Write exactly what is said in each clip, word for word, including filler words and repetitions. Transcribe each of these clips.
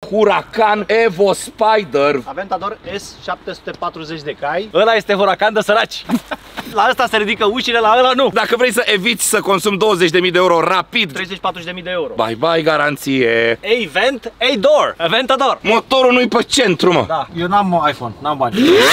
Huracan Evo Spider. Aventador S șapte sute patruzeci de cai. Ăla este Huracan de săraci. La ăsta se ridică ușile, la ăla nu. Dacă vrei să eviți să consumi douăzeci de mii de euro rapid, treizeci patruzeci de mii de euro. Bye bye garanție. A-Vent, A-Door, Aventador. Motorul nu-i pe centru, mă. Da, eu n-am iPhone, n-am bani.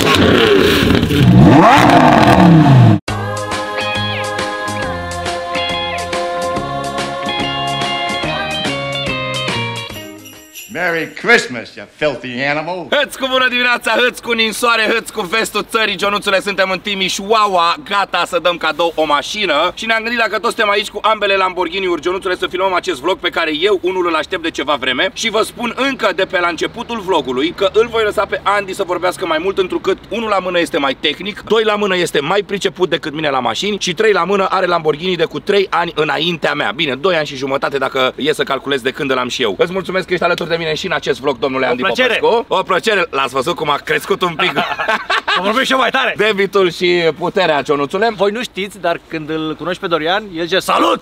Merry Christmas, you filthy animal! Hăți cu bună dimineața, hăți cu ninsoare, hăți cu vestul țării, Ionuțule, suntem în Timișoara, gata să dăm cadou o mașină și ne-am gândit, dacă toți suntem aici cu ambele Lamborghini-uri, Ionuțule, să filmăm acest vlog pe care eu unul îl aștept de ceva vreme și vă spun încă de pe la începutul vlogului că îl voi lăsa pe Andy să vorbească mai mult, întrucât unul la mână este mai tehnic, doi la mână este mai priceput decât mine la mașini și trei la mână are Lamborghini de cu trei ani înaintea mea. Bine, doi ani și jumătate dacă e să calculez de când l-am și eu. Îți mulțumesc că ești alături de mine și în acest vlog, domnule Andy Popescu. O plăcere! L-ați văzut cum a crescut un pic? Să vorbim și eu mai tare! Debitul și puterea, Ionuțule. Voi nu știți, dar când îl cunoști pe Dorian, el zice salut!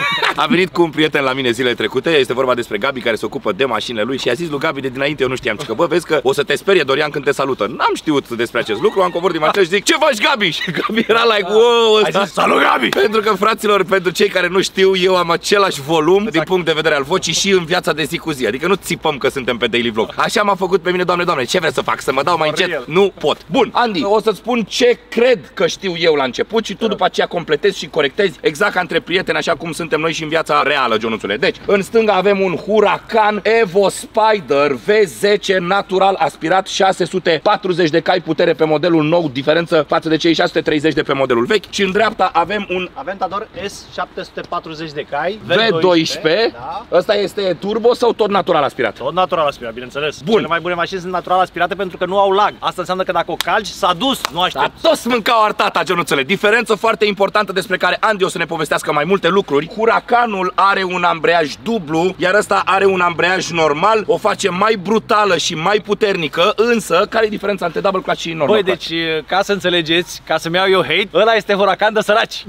A venit cu un prieten la mine zilele trecute, este vorba despre Gabi care se ocupă de mașinile lui și a zis lui Gabi de dinainte, eu nu știam, că bă, vezi că o să te sperie Dorian când te salută. N-am știut despre acest lucru, am coborât din mașină și zic, ce faci, Gabi? Și Gabi era like, wow, ăsta. Salut, Gabi! Pentru că, fraților, pentru cei care nu știu, eu am același volum exact. Din punct de vedere al vocii și în viața de zi cu zi, adică nu țipăm că suntem pe daily vlog. Așa m-a făcut pe mine, Doamne, Doamne, ce vreți să fac? Să mă dau mai încet? Nu pot. Bun, Andy, o să-ți spun ce cred că știu eu la început și tu după aceea completezi și corectezi exact ca între prieteni, așa cum suntem noi și în viața reală, Ionuțule. Deci, în stânga avem un Huracan Evo Spider V zece natural aspirat, șase sute patruzeci de cai putere pe modelul nou, diferență față de cei șase sute treizeci de pe modelul vechi. Și în dreapta avem un Aventador S șapte sute patruzeci de cai V doisprezece. Da. Ăsta este turbo sau tot natural aspirat? Tot natural aspirat, bineînțeles. Bun. Cele mai bune mașini sunt natural aspirate pentru că nu au lag. Asta înseamnă că dacă o calci, s-a dus, nu aștept. Da, toți mâncau artata, Ionuțule. Diferență foarte importantă despre care Andy o să ne povestească mai multe lucruri. Huracanul are un ambreiaj dublu, iar ăsta are un ambreiaj normal, o face mai brutală și mai puternică, însă care e diferența între double clutch și normal? Băi, deci, ca să înțelegeți, ca să-mi iau eu hate, ăla este Huracan de săraci.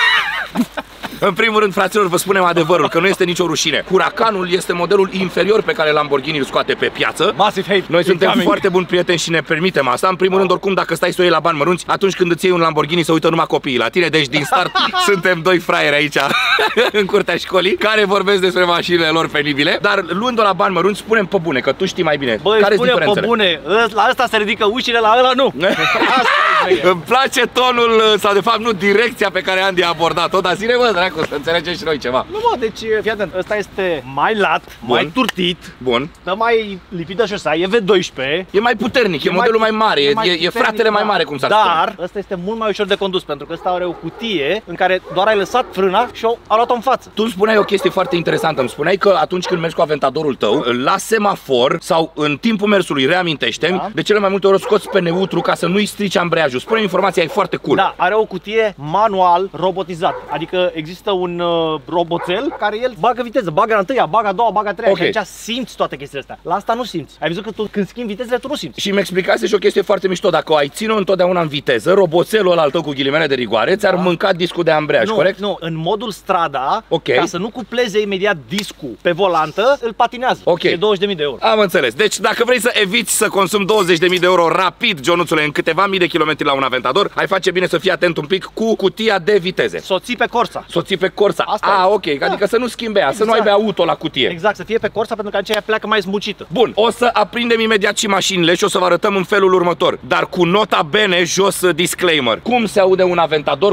În primul rând, fraților, vă spunem adevărul, că nu este nicio rușine. Huracanul este modelul inferior pe care Lamborghini îl scoate pe piață. Massive hate. Noi suntem coming. foarte buni prieteni și ne permitem asta. În primul rând, oricum, dacă stai să o iei la bani mărunți, atunci când îți iei un Lamborghini se uită numai copiii la tine. Deci din start suntem doi fraieri aici în curtea școlii care vorbesc despre mașinile lor penibile. Dar luând-o la bani mărunți, spunem pe bune, că tu știi mai bine. Băi, care-s diferențele? Pe bune, la ăsta se ridică ușile, la ăla nu. Îmi place tonul, sau de fapt nu direcția pe care Andy a abordat-o, dar zine, bă, dracu, să înțelegem și noi ceva. Nu, mă, deci, fii atent, ăsta este mai lat, Bun. mai turtit, Bun. dă mai lipit de șosea, e V doisprezece. E mai puternic, e, e modelul mai, mai mare, e, mai e, e fratele mai mare, cum s-ar spune. Dar ăsta este mult mai ușor de condus, pentru că ăsta are o cutie în care doar ai lăsat frâna și a luat-o în față. Tu îmi spuneai o chestie foarte interesantă, îmi spuneai că atunci când mergi cu Aventadorul tău, la semafor sau în timpul mersului, reamintește-mi, da. de cele mai multe ori scoți pe neutru ca să nu-i strici ambreiajul. Spune-mi informația, e foarte cool. Da, are o cutie manual robotizat, adică există un uh, roboțel care el bagă viteză, bagă a întâia, bagă a doua, bagă a treia, okay. Și aici simți toate chestiile astea. La asta nu simți. Ai văzut că tu când schimbi vitezele, tu nu simți. Și mi explicase și o chestie foarte mișto, dacă o ai ține întotdeauna în viteză, roboțelul ăla al tău cu ghilimele de rigoare ți-ar da. mânca discul de ambreiaj, nu, corect? Nu, în modul strada, okay. ca să nu cupleze imediat discul pe volantă, îl patinează. Okay. E douăzeci de mii de euro. Am înțeles. Deci dacă vrei să eviți să consumi douăzeci de mii de euro rapid, Ionuțule, în câteva mii de kilometri la un Aventador, ai face bine să fii atent un pic cu cutia de viteze. Să o ții pe Corsa. Să o ții pe Corsa. Asta ah, e. ok. Da. Adică să nu schimbe ea, exact. Să nu aibă auto la cutie. Exact, să fie pe Corsa pentru că aceea pleacă mai smucită. Bun, o să aprindem imediat și mașinile și o să vă arătăm în felul următor. Dar cu nota bene, jos disclaimer. Cum se aude un Aventador?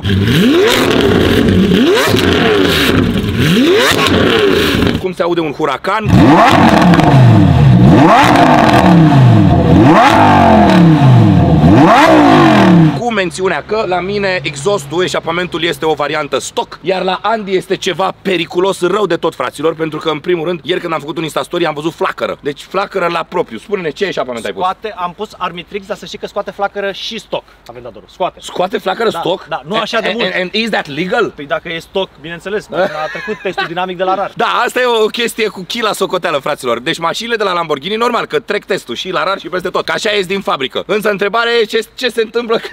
Cum se aude un Huracan? Cu mențiunea că la mine exhaustul, eșapamentul este o variantă stock, iar la Andy este ceva periculos rău de tot, fraților, pentru că în primul rând, ieri când am făcut un Instastory am văzut flacără. Deci flacără la propriu. Spune-ne ce eșapament ai pus. Scoate, am pus Armitrix, dar să știi că scoate flacără și stock Aventadorul. Scoate. Scoate flacără da, stock? Da, nu așa de mult. And, and is that legal? Păi dacă e stock, bineînțeles, a trecut testul dinamic de la RAR. Da, asta e o chestie cu chila socoteală, fraților. Deci mașinile de la Lamborghini, normal, că trec testul și la RAR și peste tot. Că așa ies din fabrică. Însă întrebarea e ce, ce se întâmplă când te oprești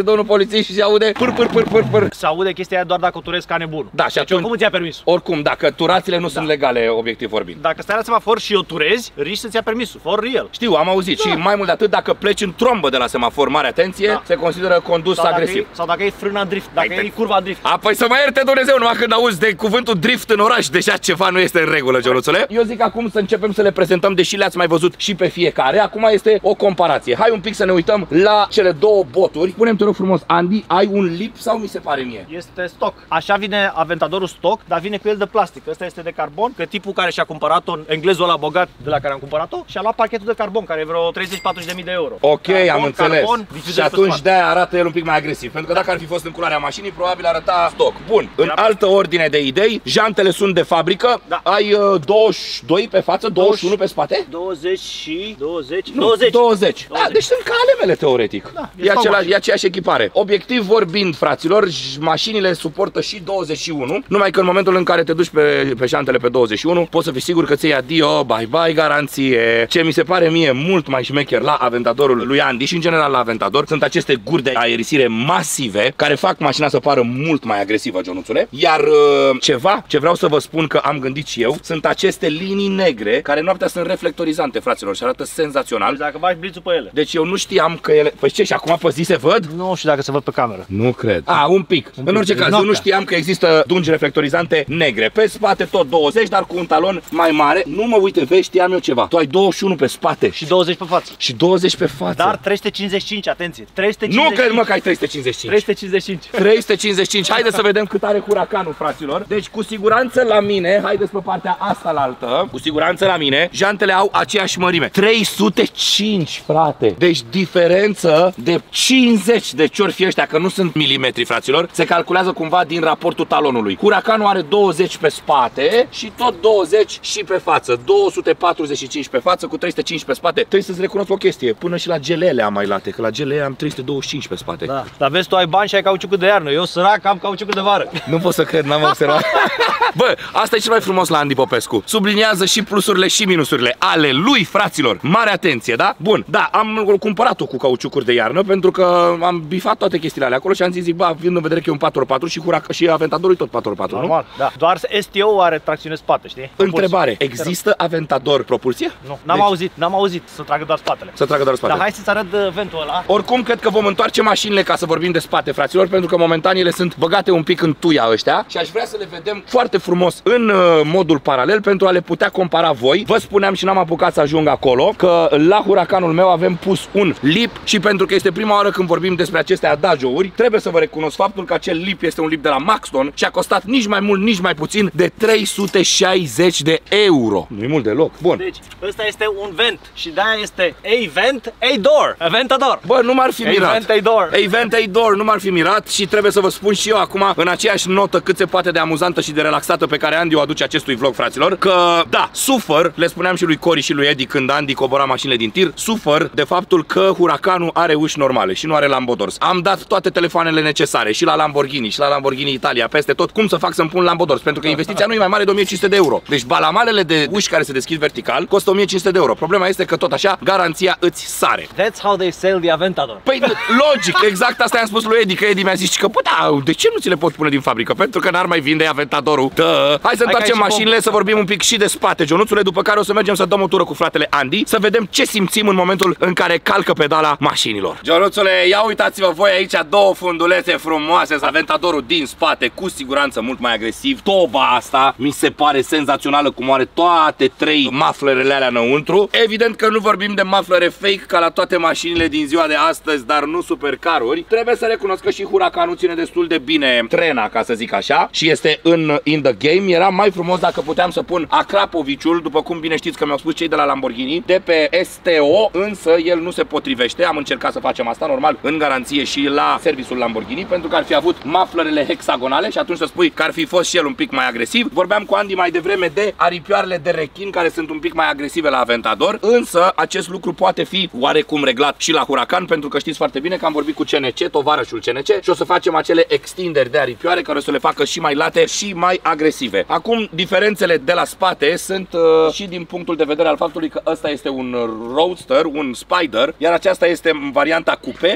domnul polițist și se aude pâr, pâr, pâr, pâr, pâr. Se aude chestia aia doar dacă turezi ca nebun. Da, și deci atunci, oricum îți ia permisul. Oricum, dacă turațiile nu da. sunt legale, obiectiv vorbind. Dacă stai la semafor și o turezi, riști să-ți ia permisul. For real. Știu, am auzit. Da. Și mai mult de atât, dacă pleci în trombă de la semafor, mare atenție, da. se consideră condus sau agresiv. Dacă e, sau dacă e frâna drift, dacă e curva drift. Apoi să mă ierte Dumnezeu, numai când auzi de cuvântul drift în oraș, deja ceva nu este în regulă, Ionuțule. Eu zic acum să începem să le prezentăm, deși le-ați mai văzut și pe fiecare. Acum este o comparație. Hai un pic să ne uităm la cele două boturi. Punem te rog frumos, Andy, ai un lip sau mi se pare mie? Este stock. Așa vine Aventadorul stock, dar vine cu el de plastic. Ăsta este de carbon, că tipul care și-a cumpărat-o, englezul ăla bogat de la care am cumpărat-o, și-a luat pachetul de carbon, care e vreo treizeci patruzeci de mii de euro. Ok, carbon, am înțeles. Carbon, și atunci de-aia arată el un pic mai agresiv. Pentru că dacă ar fi fost în culoarea mașinii, probabil arăta stock. Bun, în altă ordine de idei, jantele sunt de fabrică. Da. Ai uh, douăzeci și doi pe față, douăzeci și unu pe spate? douăzeci și douăzeci. Nu, douăzeci. douăzeci. Da, deci sunt ca ale mele, teoretic. Da, e, acela, e aceeași echipare. Obiectiv vorbind, fraților, mașinile suportă și douăzeci și unu, numai că în momentul în care te duci pe, pe șantele pe douăzeci și unu, poți să fii sigur că ți iei adio, bye bye, garanție. Ce mi se pare mie mult mai șmecher la Aventadorul lui Andy și în general la Aventador sunt aceste guri de aerisire masive care fac mașina să pară mult mai agresivă, Ionuțule. Iar uh, ceva ce vreau să vă spun că am gândit și eu, sunt aceste linii negre care noaptea sunt reflectorizante, fraților, și arată senzațional. Deci dacă bagi blițul pe ele. Deci eu nu știam că ele... Păi ce, și acum pe zi se văd? Nu știu dacă se văd pe cameră. Nu cred. A, un pic. Un în orice pic. caz, eu nu știam că există dungi reflectorizante negre. Pe spate tot douăzeci, dar cu un talon mai mare. Nu mă uite, vezi, știam eu ceva. Tu ai douăzeci și unu pe spate. Și douăzeci pe față. Și douăzeci pe față. Dar trei sute cincizeci și cinci, atenție. trei sute cincizeci și cinci. Nu cred, mă, că ai trei sute cincizeci și cinci. trei sute cincizeci și cinci. trei sute cincizeci și cinci. Haideți să vedem cât are Huracanul, fraților. Deci cu siguranță la mine, haideți pe partea asta la altă. Cu siguranță la mine, jantele au aceeași mărime. trei sute cinci, frate. Deci diferență de cincizeci de ori fi ăștia, că nu sunt milimetri, fraților. Se calculează cumva din raportul talonului. Huracanul are douăzeci pe spate și tot douăzeci și pe față. două sute patruzeci și cinci pe față cu trei sute cinci pe spate. Trebuie să-ți recunosc o chestie. Până și la gelele am mai late, că la gelele am trei sute douăzeci și cinci pe spate. Da. Dar vezi, tu ai bani și ai cauciucul de iarnă. Eu sărac am cauciucul de vară. Nu pot să cred, n-am observat. Bă, asta e cel mai frumos la Andy Popescu. Subliniază și plusurile și minusurile ale lui, fraților. Mare atenție, da? Bun, da, am cumpărat-o cu cauciucuri de iarnă pentru că am bifat toate chestiile alea acolo și am zis, zic, bă, având în vedere că e un patru ori patru și Huracan și Aventadorul e tot patru ori patru, normal, nu? Da. Doar S T O are tracțiune spate, știi? Întrebare, există Aventador propulsie? Nu, n-am deci... auzit, n-am auzit să tragă doar spatele. Să tragă doar spatele. Dar hai să-ți arăt ventul ăla. Oricum, cred că vom întoarce mașinile ca să vorbim de spate, fraților, pentru că momentan ele sunt băgate un pic în tuia ăștia și aș vrea să le vedem foarte frumos în uh, modul paralel pentru a le putea compara voi. Vă spuneam și n-am apucat să ajung acolo că la Huracanul meu avem pus un lip și pentru că este prima oară când vorbim despre aceste Adagio-uri, trebuie să vă recunosc faptul că acel lip este un lip de la Maxton și a costat nici mai mult, nici mai puțin de trei sute șaizeci de euro. Nu-i mult deloc. Bun. Deci, ăsta este un vent și de-aia este A-Vent, A-Door, Aventador. Bă, nu m-ar fi mirat. A-Vent, A-Door. A-Vent, A-Door, nu m-ar fi mirat și trebuie să vă spun și eu acum, în aceeași notă cât se poate de amuzantă și de relaxată pe care Andy o aduce acestui vlog, fraților, că, da, sufăr, le spuneam și lui Cori și lui Eddie când Andy cobora mașinile din tir, sufăr de faptul că Huracanul are uși normale și nu are Lambodors. Am dat toate telefoanele necesare și la Lamborghini și la Lamborghini Italia, peste tot, cum să fac să-mi pun Lambodors, pentru că investiția nu e mai mare de o mie cinci sute de euro. Deci balamalele de uși care se deschid vertical costă o mie cinci sute de euro. Problema este că tot așa garanția îți sare. That's how they sell the Aventador. Păi logic, exact asta i-am spus lui Eddie, că Eddie mi-a zis că, da, de ce nu ți le poți pune din fabrică? Pentru că n-ar mai vinde Aventadorul. Dă. Hai să întoarcem mașinile, să vorbim un pic și de spate, Ionuțule, după care o să mergem să dăm o tură cu fratele Andy, să vedem ce simțim în momentul în care calcă pedala mașinilor. Ionuțule, ia uitați-vă voi aici două fundulețe frumoase, Aventadorul din spate, cu siguranță mult mai agresiv. Toba asta mi se pare senzațională, cum are toate trei maflerele alea înăuntru. Evident că nu vorbim de maflere fake ca la toate mașinile din ziua de astăzi, dar nu supercaruri. Trebuie să recunosc că și Huracanul ține destul de bine trena, ca să zic așa, și este în in the game. Era mai frumos dacă puteam să pun Akrapoviciul, după cum bine știți că mi-au spus cei de la Lamborghini, de pe S T O, însă el nu se potrivește. Am încercat să facem asta normal în garanție și la serviciul Lamborghini, pentru că ar fi avut maflerele hexagonale și atunci să spui că ar fi fost și el un pic mai agresiv. Vorbeam cu Andy mai devreme de aripioarele de rechin care sunt un pic mai agresive la Aventador, însă acest lucru poate fi oarecum reglat și la Huracan, pentru că știți foarte bine că am vorbit cu C N C, tovarășul C N C, și o să facem acele extinderi de aripioare care o să le facă și mai late și mai agresive. Acum, diferențele de la spate sunt uh, și din punctul de vedere al faptului că ăsta este un Roadster, un Spider, iar aceasta este varianta coupe, care de ce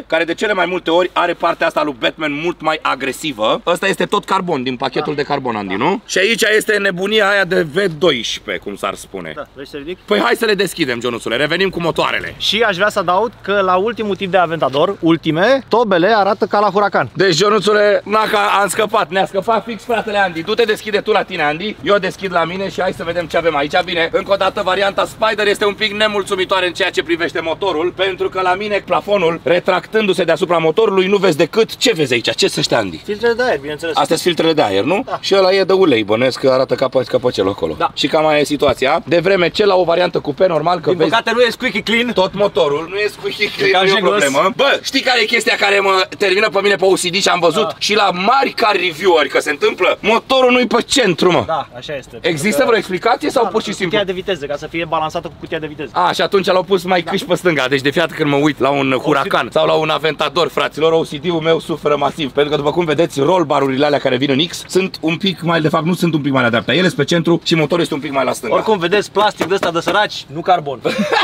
cele mai multe ori are partea asta lui Batman mult mai agresivă. Ăsta este tot carbon, din pachetul da. de carbon, Andy, da. nu? Și aici este nebunia aia de V doisprezece, cum s-ar spune. Da, vrei să ridic? Păi hai să le deschidem, Ionuțule, revenim cu motoarele. Și aș vrea să adaug că la ultimul tip de Aventador, ultime, tobele arată ca la Huracan. Deci, Ionuțule, na, că am scăpat, ne-a scăpat fix fratele Andy. Du-te, deschide tu la tine, Andy, eu deschid la mine și hai să vedem ce avem aici. Bine, încă o dată, varianta Spider este un pic nemulțumitoare în ceea ce privește motorul, pentru că la mine plafonul, retractându-se deasupra motorului, nu vezi decât, ce vezi aici? Ce să Andy? Filtrele de aer, bineînțeles. Astea sunt filtrele de aer, nu? Da. Și ăla e de ulei, bănesc că arată ca căpăcel acolo. Da. Și cam aia e situația. De vreme ce la o variantă cupe, normal că din vezi... păcate nu e squeaky clean. Tot motorul, nu e squeaky clean, nu e o problemă. Bă, știi care e chestia care mă termină pe mine pe O C D și am văzut da. și la mari car review-uri că se întâmplă? Motorul nu-i pe centru, mă. Da, așa este. Există vreo explicație sau da, pur și simplu? Cutia de viteză, ca să fie balansată cu cutia de viteză. A, și atunci l-au pus mai da. câși pe stânga. Deci de fiată când mă uit la un Huracan sau la un Aventador, fraților, O C D-ul meu suferă masiv. Pentru că după cum vedeți, roll barurile alea care vin în X sunt un pic mai, de fapt nu sunt un pic mai la dreapta. Ele sunt pe centru și motorul este un pic mai la stânga. Oricum vedeți plastic de ăsta de săraci, nu carbon.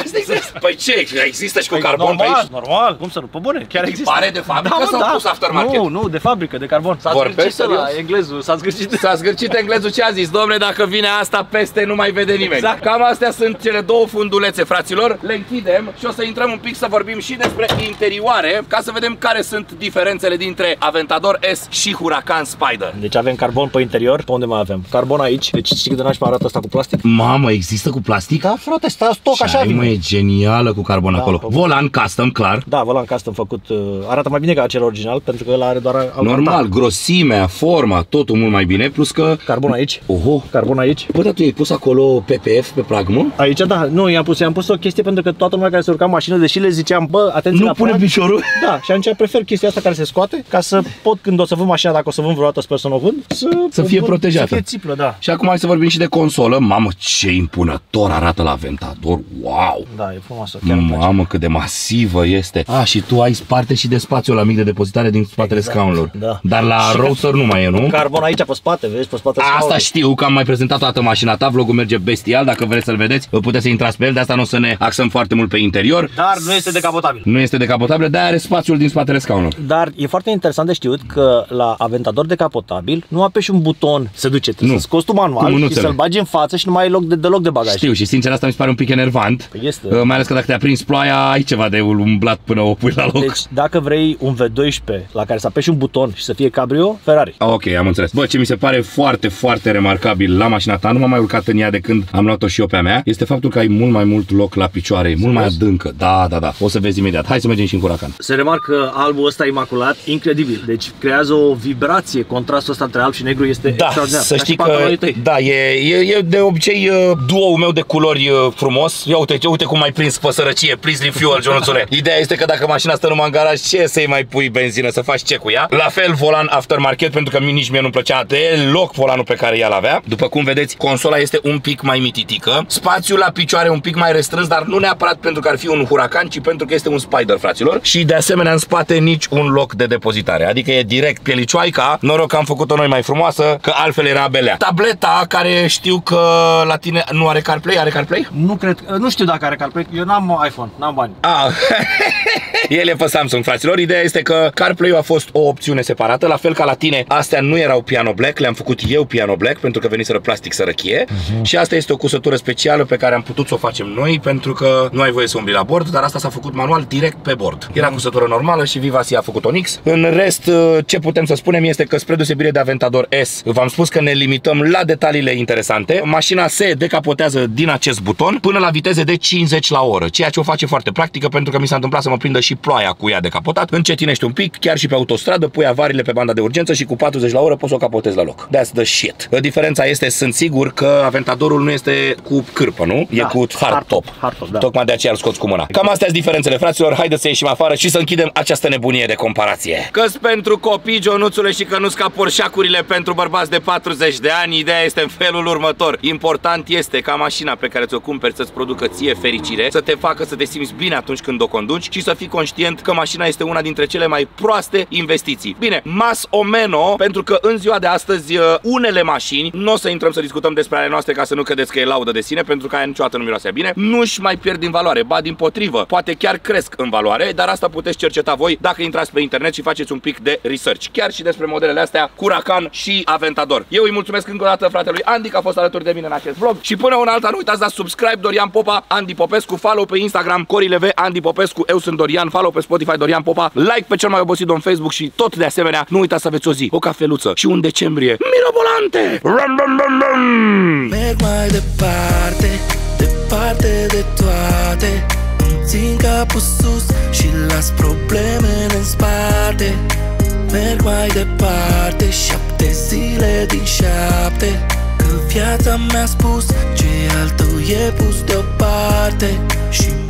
Păi ce? Există și cu păi carbon normal, pe aici? Normal, cum să nu? Pe bune, chiar există. Pare de fabrică da, sau da. pus aftermarket? Nu, nu, de fabrică, de carbon. S-a zgârcit la englezul, s-a zgârcit. S-a zgârcit englezul ce a zis? Dom'le, dacă vine asta peste nu mai vede nimeni. Exact. Cam astea sunt cele două fundulețe, fraților. Le închidem și o să intrăm un pic să vorbim și despre interioare, ca să vedem care sunt diferențele dintre Aventador S și Huracan Spider. Deci avem carbon pe interior, pe unde mai avem? Carbon aici. Deci știi cât de nașpa arată asta cu plastic? Mamă, există cu plastic? Da, frate, sta stoc așa vine. Mă, e genială cu carbon da, acolo. Volan custom, clar. Da, volan custom făcut, uh, arată mai bine ca acel original, pentru că ăla are doar al normal, contact. Grosimea, forma, totul mult mai bine, plus că... Carbon aici. Oho. Carbon aici. Bă, dar tu ai pus acolo P P F pe prag, mă? Aici, da, nu, i-am pus, i-am pus o chestie pentru că toată lumea care se urca în mașină, deși le ziceam, bă, atenție nu la pune prag. piciorul. Da, și atunci prefer chestia asta care se scoate, ca să pot, când o să vând mașina, dacă o să vând vreodată, sper să nu o vând, să, să fie vând, protejată. Să fie țiplă, da. Și acum hai să vorbim și de consolă. Mamă, ce impunător arată la Aventador. Wow! Da, e frumoasă. Chiar mamă, cât de masivă este. Ah, și tu ai sparte și de spațiul la mic de depozitare din spatele exact. scaunelor. Da. Dar la Roadster nu mai e, nu? Carbon aici pe spate, vezi, pe spatele scaunului. Asta știu, că am mai prezentat toată mașina ta, vlogul merge bestial, dacă vreți să-l vedeți, puteți să intrați pe el, de asta nu o să ne axăm foarte mult pe interior. Dar nu este decapotabil. Nu este decapotabil, de-aia are spațiul din spatele scaunului. Dar e foarte interesant de știut că la Aventador decapotabil nu apeși un buton, se duce, trebuie să scoți tu manual și să-l bagi în față și nu mai ai loc de, deloc de bagaj. Știu și sincer asta mi se pare un pic enervant. Este. Mai ales că dacă te-a prins ploaia, ai ceva de umblat până o pui la loc. Deci dacă vrei un V doisprezece la care să apeși un buton și să fie cabrio, Ferrari. Ok, am înțeles. Bă, ce mi se pare foarte, foarte remarcabil la mașina ta, nu m-am mai urcat în ea de când am luat-o și eu pe a mea, este faptul că ai mult mai mult loc la picioare, e mult mai adâncă. Da, da, da. O să vezi imediat. Hai să mergem și în Huracan. Se remarcă albul ăsta imaculat, incredibil. Deci creează o vibrație, contrastul ăsta între alb și negru este da, extraordinar. Să știi că da, e, e, e de obicei duo-ul meu de culori frumos. Ia uite, uite cum ai prins pe sărăcie, please refuel, Ionuțule. Ideea este că dacă mașina stă numai în garaj, ce să-i mai pui benzină, să faci ce cu ea? La fel volan aftermarket, pentru că nici mie nu-mi plăcea deloc volanul pe care ea l-avea. După cum vedeți, consola este un pic mai mititică. Spațiul la picioare un pic mai restrâns, dar nu neapărat pentru că ar fi un Huracan, ci pentru că este un Spider, fraților. Și de asemenea în spate nici un loc de depozitare. Adică e direct pielicioaica. Noroc că am făcut-o noi mai frumoasă, că altfel era belea. Tableta, care știu că la tine nu are CarPlay, are CarPlay? Nu cred, nu știu dacă are CarPlay. Eu n-am iPhone, n-am bani. Ah. El e pe Samsung, fraților. Ideea este că CarPlay-ul a fost o opțiune separată, la fel ca la tine. Astea nu erau piano black, le-am făcut eu piano black pentru că veniseră plastic sărăchie. Uh-huh. Și asta este o cusătură specială pe care am putut să o facem noi pentru că nu ai voie să umbli la bord, dar asta s-a făcut manual direct pe bord. Era cusătură normală și Vivasi a făcut un X. În rest, ce putem să spunem este că spre deosebire de Aventador S, v-am spus că ne limităm la detaliile interesante. Mașina se decapotează din acest buton până la viteze de cincizeci la oră, ceea ce o face foarte practică pentru că mi s-a întâmplat să mă prindă și ploaia cu ea decapotat. Încetinești un pic, chiar și pe autostradă, pui avariile pe banda de urgență și cu patruzeci la oră poți să o capotezi la loc. That's the shit. Diferența este, sunt sigur că Aventadorul nu este cu cârpă, nu? Da, e cu hardtop. Hard hard da. Tocmai de aceea îl scoți cu mâna. Cam astea sunt diferențele, fraților. Haideți să ieșim afară și să închidem această nebunie de comparație. Că-s pentru copii, Ionuțule, și că nu-s ca porșacurile pentru bărbați de patruzeci de ani, ideea este în felul următor. Important este ca mașina pe care ți-o cumperi să-ți producă ție fericire, să te facă să te simți bine atunci când o conduci și să să fii conștient că mașina este una dintre cele mai proaste investiții. Bine, mas o meno, pentru că în ziua de astăzi unele mașini, nu o să intrăm să discutăm despre ale noastre ca să nu credeți că e laudă de sine, pentru că aia niciodată nu miroase bine, nu-și mai pierd din valoare, ba dimpotrivă, poate chiar cresc în valoare, dar asta puteți cerceta voi dacă intrați pe internet și faceți un pic de research, chiar și despre modelele astea Huracan și Aventador. Eu îi mulțumesc încă o dată fratelui Andy că a fost alături de mine în acest vlog și până una alta nu uitați să subscribe, Dorian Popa, Andy Popescu, follow pe Instagram, Corileve, Andy Popescu, eu sunt Dorian, follow pe Spotify, Dorian Popa, like pe cel mai obosit în Facebook și tot de asemenea, nu uitați să aveți o zi, o cafeluță și un decembrie mirobolante! Rum, rum, rum, rum. Merg mai departe, departe de toate, îmi țin capul sus și las problemele în spate. Merg mai departe, șapte zile din șapte, că viața mi-a spus ce al tău e pus deoparte și